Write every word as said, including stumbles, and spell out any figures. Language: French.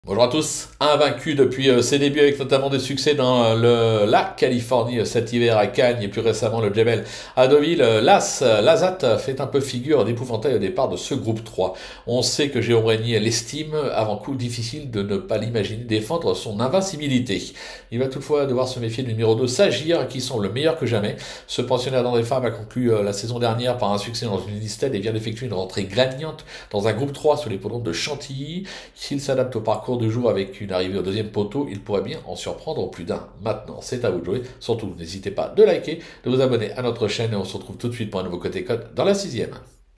Bonjour à tous, invaincu depuis euh, ses débuts avec notamment des succès dans euh, le, la Californie euh, cet hiver à Cannes et plus récemment le Jebel à Deauville, euh, l'As, euh, l'Azat fait un peu figure d'épouvantail au départ de ce groupe trois. On sait que Jérôme Régnier l'estime, avant coup difficile de ne pas l'imaginer défendre son invincibilité. Il va toutefois devoir se méfier du numéro deux, Sagir, qui semble meilleur que jamais. Ce pensionnaire d'André Fabre a conclu euh, la saison dernière par un succès dans une listette et vient d'effectuer une rentrée gagnante dans un groupe trois sur les peloton de Chantilly. S'il s'adapte au parcours de jour avec une arrivée au deuxième poteau, il pourrait bien en surprendre plus d'un. Maintenant, c'est à vous de jouer. Surtout, n'hésitez pas de liker, de vous abonner à notre chaîne et on se retrouve tout de suite pour un nouveau côté code dans la sixième.